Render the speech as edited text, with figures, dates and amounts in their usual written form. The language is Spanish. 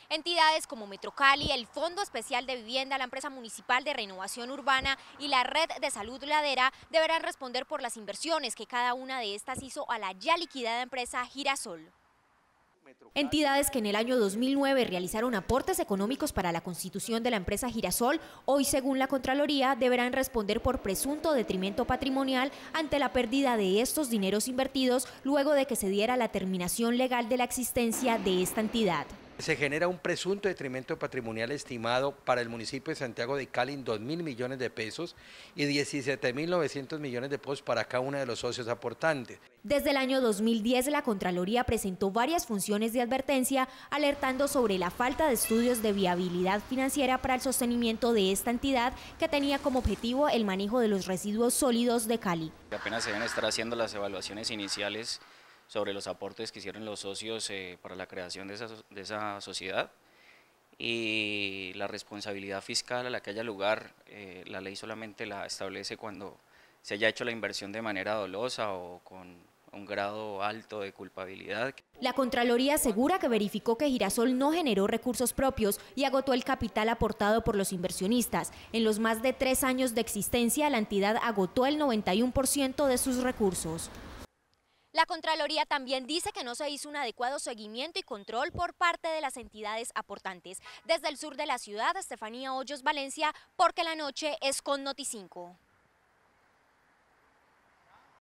Entidades como Metrocali, el Fondo Especial de Vivienda, la Empresa Municipal de Renovación Urbana y la Red de Salud Ladera deberán responder por las inversiones que cada una de estas hizo a la ya liquidada empresa Girasol. Entidades que en el año 2009 realizaron aportes económicos para la constitución de la empresa Girasol, hoy según la Contraloría deberán responder por presunto detrimento patrimonial ante la pérdida de estos dineros invertidos luego de que se diera la terminación legal de la existencia de esta entidad. Se genera un presunto detrimento patrimonial estimado para el municipio de Santiago de Cali en 2.000 millones de pesos y 17.900 millones de pesos para cada uno de los socios aportantes. Desde el año 2010, la Contraloría presentó varias funciones de advertencia, alertando sobre la falta de estudios de viabilidad financiera para el sostenimiento de esta entidad que tenía como objetivo el manejo de los residuos sólidos de Cali. Apenas se deben estar haciendo las evaluaciones iniciales sobre los aportes que hicieron los socios para la creación de esa sociedad y la responsabilidad fiscal a la que haya lugar, la ley solamente la establece cuando se haya hecho la inversión de manera dolosa o con un grado alto de culpabilidad. La Contraloría asegura que verificó que Girasol no generó recursos propios y agotó el capital aportado por los inversionistas. En los más de 3 años de existencia, la entidad agotó el 91% de sus recursos. La Contraloría también dice que no se hizo un adecuado seguimiento y control por parte de las entidades aportantes. Desde el sur de la ciudad, Estefanía Hoyos, Valencia, porque la noche es con Noti5.